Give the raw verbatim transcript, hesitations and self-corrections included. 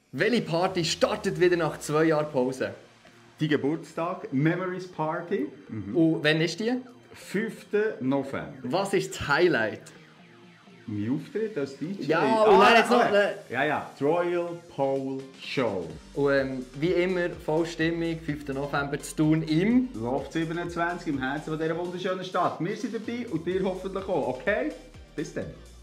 Welche Party startet wieder nach zwei Jahren Pause? Die Geburtstag, Memories Party. Mhm. Und wann ist die? fünften November. Was ist das Highlight? Mein Auftritt als D J? Ja, ah, und dann jetzt noch... ah, ja, ja, die Royal Pole Show. Und ähm, wie immer, vollstimmig, fünften November zu tun im... Loft siebenundzwanzig im Herzen dieser wunderschönen Stadt. Wir sind dabei und ihr hoffentlich auch, okay? Bis dann.